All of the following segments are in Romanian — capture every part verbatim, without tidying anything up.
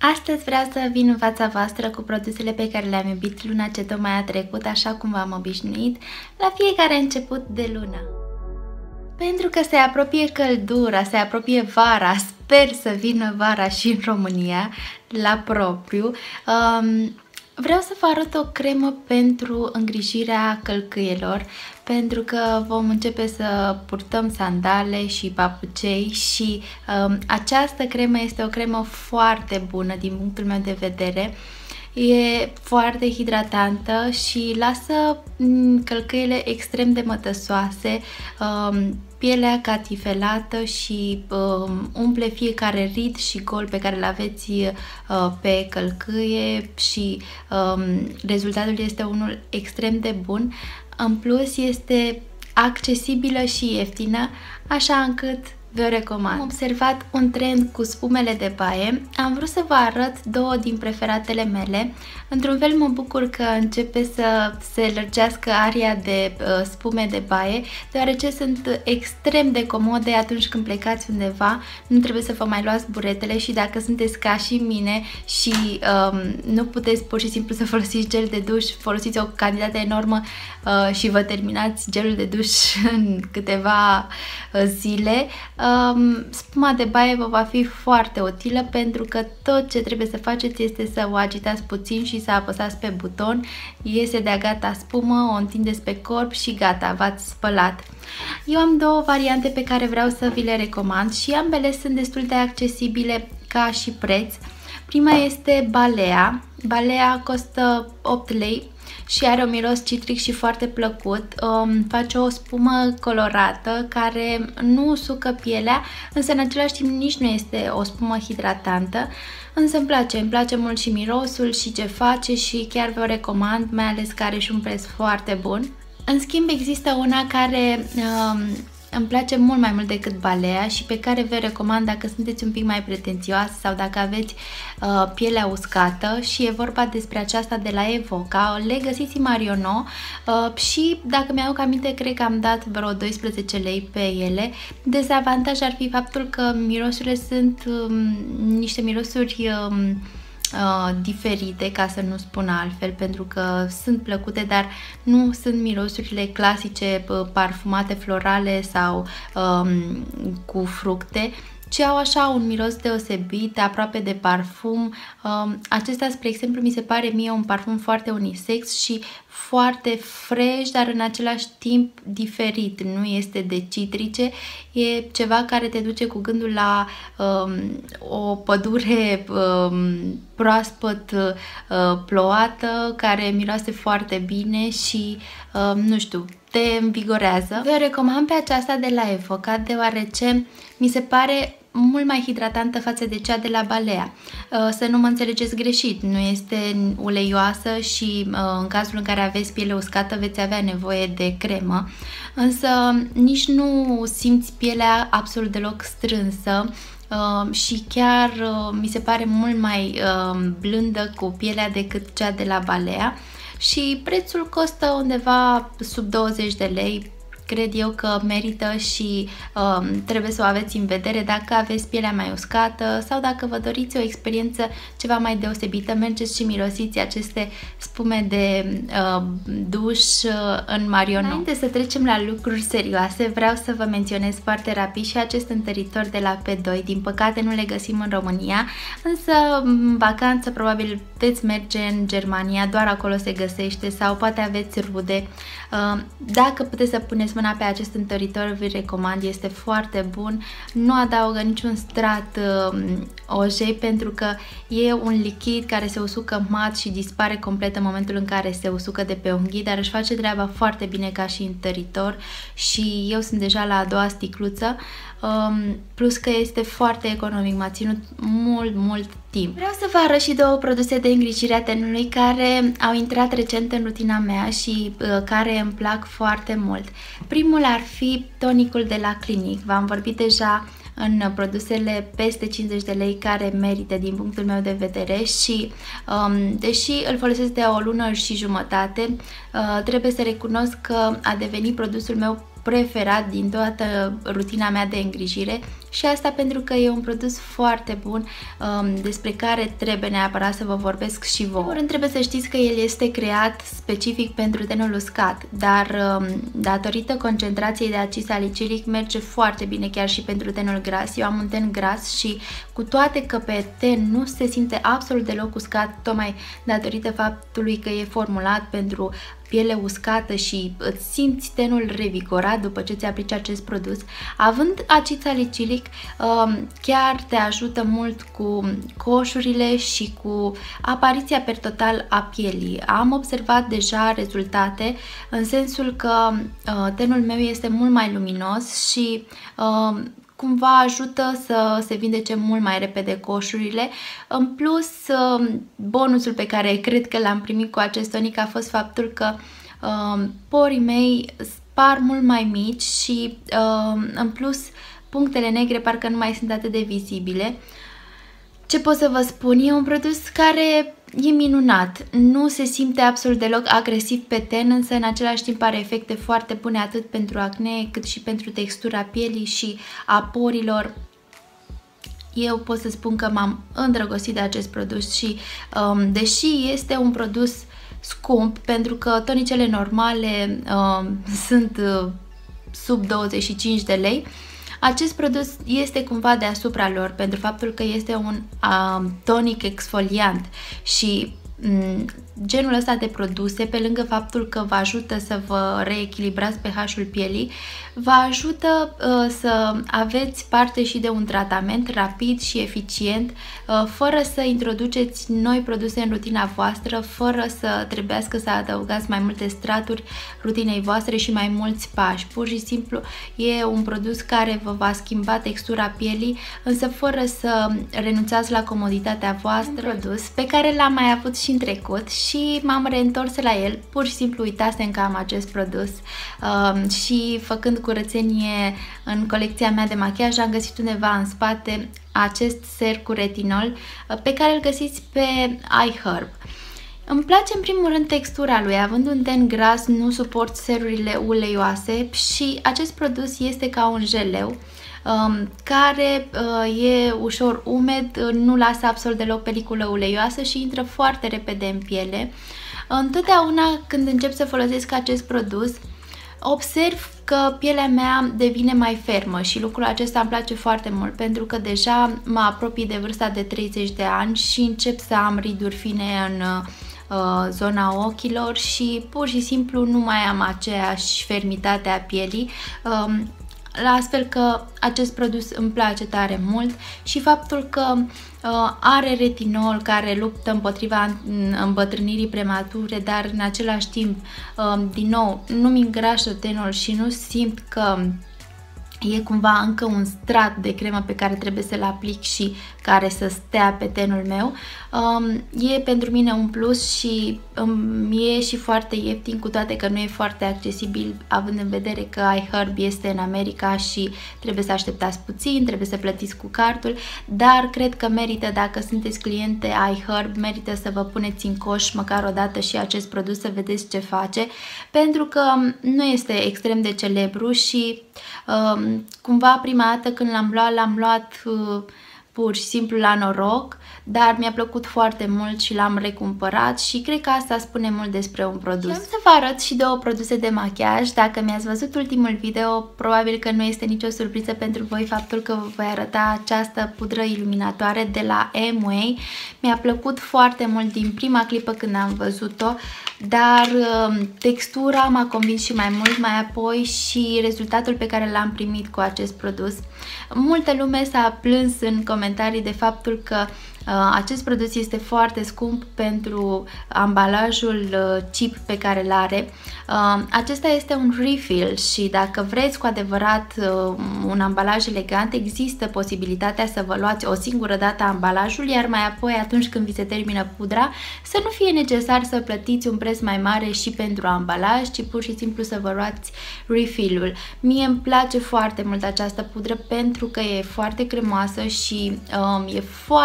Astăzi vreau să vin în fața voastră cu produsele pe care le-am iubit luna ce tocmai a trecut, așa cum v-am obișnuit, la fiecare început de lună. Pentru că se apropie căldura, se apropie vara, sper să vină vara și în România, la propriu, um, vreau să vă arăt o cremă pentru îngrijirea călcâielor, pentru că vom începe să purtăm sandale și papucei și um, această cremă este o cremă foarte bună din punctul meu de vedere. E foarte hidratantă și lasă călcâiele extrem de mătăsoase, um, pielea catifelată și um, umple fiecare rid și gol pe care îl aveți uh, pe călcâie și um, rezultatul este unul extrem de bun. În plus este accesibilă și ieftină, așa încât vă recomand. Am observat un trend cu spumele de baie. Am vrut să vă arăt două din preferatele mele. Într-un fel mă bucur că începe să se lărgească aria de uh, spume de baie, deoarece sunt extrem de comode atunci când plecați undeva. Nu trebuie să vă mai luați buretele și dacă sunteți ca și mine și um, nu puteți pur și simplu să folosiți gel de duș, folosiți o cantitate enormă uh, și vă terminați gelul de duș în câteva uh, zile. Um, spuma de baie vă va fi foarte utilă, pentru că tot ce trebuie să faceți este să o agitați puțin și să apăsați pe buton, iese de-a gata spumă, o întindeți pe corp și gata, v-ați spălat. Eu am două variante pe care vreau să vi le recomand și ambele sunt destul de accesibile ca și preț. Prima este Balea. Balea costă opt lei și are un miros citric și foarte plăcut. Um, face o spumă colorată care nu usucă pielea, însă în același timp nici nu este o spumă hidratantă. Însă îmi place, îmi place mult și mirosul și ce face și chiar vă recomand, mai ales că are și un preț foarte bun. În schimb există una care um, îmi place mult mai mult decât Balea și pe care vă recomand dacă sunteți un pic mai pretențioase sau dacă aveți uh, pielea uscată, și e vorba despre aceasta de la Evoca. Le găsiți în Marionneau uh, și dacă mi-aduc aminte, cred că am dat vreo doisprezece lei pe ele. Dezavantaj ar fi faptul că mirosurile sunt um, niște mirosuri um, Uh, diferite, ca să nu spun altfel, pentru că sunt plăcute, dar nu sunt mirosurile clasice, uh, parfumate, florale sau um, cu fructe, ci au așa un miros deosebit, aproape de parfum. Um, acesta, spre exemplu, mi se pare mie un parfum foarte unisex și foarte fresh, dar în același timp diferit. Nu este de citrice, e ceva care te duce cu gândul la um, o pădure um, proaspăt uh, plouată, care miroase foarte bine și, um, nu știu, te învigorează. Vă recomand pe aceasta de la Evoca, deoarece mi se pare mult mai hidratantă față de cea de la Balea. Să nu mă înțelegeți greșit, nu este uleioasă și în cazul în care aveți piele uscată veți avea nevoie de cremă, însă nici nu simți pielea absolut deloc strânsă și chiar mi se pare mult mai blândă cu pielea decât cea de la Balea și prețul costă undeva sub douăzeci de lei. Cred eu că merită și um, trebuie să o aveți în vedere dacă aveți pielea mai uscată sau dacă vă doriți o experiență ceva mai deosebită. Mergeți și mirosiți aceste spume de uh, duș în Marionneau. Înainte să trecem la lucruri serioase, vreau să vă menționez foarte rapid și acest întăritor de la P doi. Din păcate nu le găsim în România, însă în vacanță probabil veți merge în Germania, doar acolo se găsește, sau poate aveți rude. Uh, dacă puteți să puneți mâna pe acest întăritor, vi recomand, este foarte bun, nu adaugă niciun strat uh, ojei, pentru că e un lichid care se usucă mat și dispare complet în momentul în care se usucă de pe unghii, dar își face treaba foarte bine ca și întăritor și eu sunt deja la a doua sticluță, um, plus că este foarte economic, m-a ținut mult, mult timp. Vreau să vă arăt și două produse de îngrijire a tenului care au intrat recent în rutina mea și uh, care îmi plac foarte mult. Primul ar fi tonicul de la Clinique. V-am vorbit deja în produsele peste cincizeci de lei care merită din punctul meu de vedere și um, deși îl folosesc de o lună și jumătate, uh, trebuie să recunosc că a devenit produsul meu preferat din toată rutina mea de îngrijire și asta pentru că e un produs foarte bun um, despre care trebuie neapărat să vă vorbesc și vouă. În primul rând trebuie să știți că el este creat specific pentru tenul uscat, dar um, datorită concentrației de acid salicilic merge foarte bine chiar și pentru tenul gras. Eu am un ten gras și cu toate că pe ten nu se simte absolut deloc uscat, tocmai datorită faptului că e formulat pentru piele uscată și îți simți tenul revigorat după ce ți aplici acest produs, având acid salicilic chiar te ajută mult cu coșurile și cu apariția per total a pielii. Am observat deja rezultate în sensul că tenul meu este mult mai luminos și cumva ajută să se vindece mult mai repede coșurile. În plus, bonusul pe care cred că l-am primit cu acest tonic a fost faptul că uh, porii mei par mult mai mici și uh, în plus punctele negre parcă nu mai sunt atât de vizibile. Ce pot să vă spun? E un produs care e minunat, nu se simte absolut deloc agresiv pe ten, însă în același timp are efecte foarte bune atât pentru acne cât și pentru textura pielii și a porilor. Eu pot să spun că m-am îndrăgostit de acest produs și um, deși este un produs scump, pentru că tonicele normale um, sunt uh, sub douăzeci și cinci de lei, acest produs este cumva deasupra lor pentru faptul că este un uh, tonic exfoliant și um, genul ăsta de produse, pe lângă faptul că vă ajută să vă reechilibrați pH-ul pielii, vă ajută uh, să aveți parte și de un tratament rapid și eficient, uh, fără să introduceți noi produse în rutina voastră, fără să trebuiască să adăugați mai multe straturi rutinei voastre și mai mulți pași. Pur și simplu e un produs care vă va schimba textura pielii, însă fără să renunțați la comoditatea voastră. Un produs pe care l-am mai avut și în trecut și m-am reîntors la el, pur și simplu uitasem că am acest produs uh, și făcând curățenie în colecția mea de machiaj am găsit undeva în spate acest ser cu retinol uh, pe care îl găsiți pe iHerb. Îmi place în primul rând textura lui, având un ten gras nu suport serurile uleioase și acest produs este ca un jeleu um, care uh, e ușor umed, nu lasă absolut deloc peliculă uleioasă și intră foarte repede în piele. Întotdeauna când încep să folosesc acest produs, observ că pielea mea devine mai fermă și lucrul acesta îmi place foarte mult pentru că deja mă apropii de vârsta de treizeci de ani și încep să am riduri fine în uh, zona ochilor și pur și simplu nu mai am aceeași fermitate a pielii. Uh, La astfel că acest produs îmi place tare mult și faptul că uh, are retinol care luptă împotriva îmbătrânirii premature, dar în același timp, uh, din nou, nu-mi îngrașă tenul și nu simt că e cumva încă un strat de cremă pe care trebuie să-l aplic și care să stea pe tenul meu. Um, e pentru mine un plus și um, e și foarte ieftin, cu toate că nu e foarte accesibil, având în vedere că iHerb este în America și trebuie să așteptați puțin, trebuie să plătiți cu cardul, dar cred că merită, dacă sunteți cliente iHerb, merită să vă puneți în coș măcar o dată și acest produs să vedeți ce face, pentru că nu este extrem de celebru și um, cumva prima dată când l-am luat, l-am luat uh, pur și simplu la noroc, dar mi-a plăcut foarte mult și l-am recumpărat și cred că asta spune mult despre un produs. Și am să vă arăt și două produse de machiaj. Dacă mi-ați văzut ultimul video, probabil că nu este nicio surpriză pentru voi faptul că vă voi arăta această pudră iluminatoare de la Amway. Mi-a plăcut foarte mult din prima clipă când am văzut-o, dar textura m-a convins și mai mult, mai apoi și rezultatul pe care l-am primit cu acest produs. Multă lume s-a plâns în comentarii de faptul că uh, acest produs este foarte scump pentru ambalajul uh, cheap pe care îl are. Uh, acesta este un refill și dacă vreți cu adevărat uh, un ambalaj elegant, există posibilitatea să vă luați o singură dată ambalajul, iar mai apoi atunci când vi se termină pudra să nu fie necesar să plătiți un preț mai mare și pentru ambalaj, ci pur și simplu să vă luați refill-ul. Mie îmi place foarte mult această pudră pentru că e foarte cremoasă și um, e foarte bună.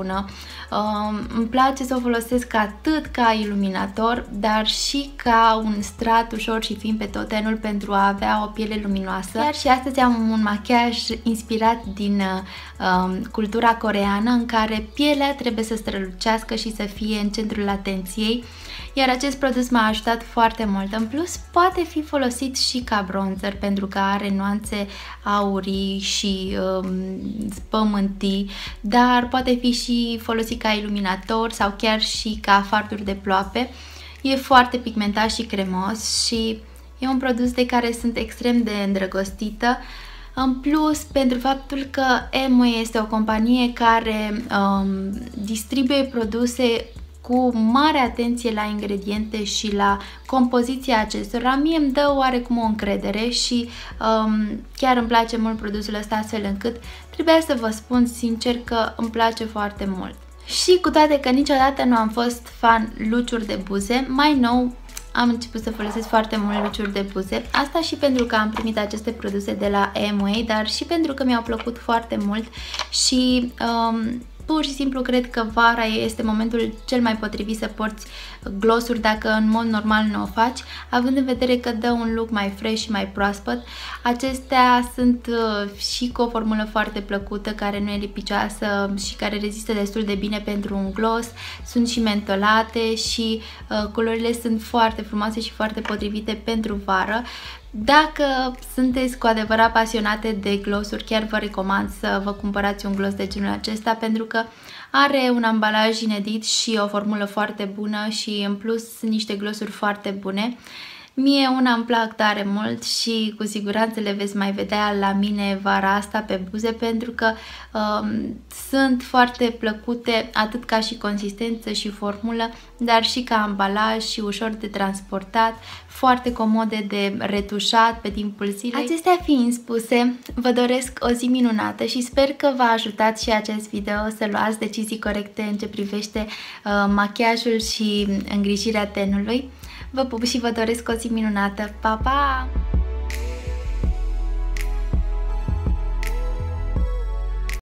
bună. Uh, îmi place să o folosesc atât ca iluminator, dar și ca un strat ușor și fin pe tot tenul pentru a avea o piele luminoasă. Iar și astăzi am un machiaj inspirat din uh, cultura coreeană, în care pielea trebuie să strălucească și să fie în centrul atenției. Iar acest produs m-a ajutat foarte mult. În plus, poate fi folosit și ca bronzer, pentru că are nuanțe aurii și um, pământii, dar poate fi și folosit ca iluminator sau chiar și ca farduri de ploape. E foarte pigmentat și cremos și e un produs de care sunt extrem de îndrăgostită. În plus, pentru faptul că Amway este o companie care um, distribuie produse cu mare atenție la ingrediente și la compoziția acestora, mie îmi dă oarecum o încredere și um, chiar îmi place mult produsul ăsta, astfel încât trebuia să vă spun sincer că îmi place foarte mult. Și cu toate că niciodată nu am fost fan luciuri de buze, mai nou am început să folosesc foarte mult luciuri de buze. Asta și pentru că am primit aceste produse de la Amway, dar și pentru că mi-au plăcut foarte mult și um, pur și simplu cred că vara este momentul cel mai potrivit să porți glossuri dacă în mod normal nu o faci, având în vedere că dă un look mai fresh și mai proaspăt. Acestea sunt uh, și cu o formulă foarte plăcută, care nu e lipicioasă și care rezistă destul de bine pentru un gloss. Sunt și mentolate și uh, culorile sunt foarte frumoase și foarte potrivite pentru vară. Dacă sunteți cu adevărat pasionate de glossuri, chiar vă recomand să vă cumpărați un gloss de genul acesta, pentru că are un ambalaj inedit și o formulă foarte bună și în plus sunt niște glossuri foarte bune. Mie una îmi plac tare mult și cu siguranță le veți mai vedea la mine vara asta pe buze, pentru că um, sunt foarte plăcute atât ca și consistență și formulă, dar și ca ambalaj și ușor de transportat, foarte comode de retușat pe timpul zilei. Acestea fiind spuse, vă doresc o zi minunată și sper că v-a ajutat și acest video să luați decizii corecte în ce privește uh, machiajul și îngrijirea tenului. Vă pup și vă doresc o zi minunată. Pa, pa!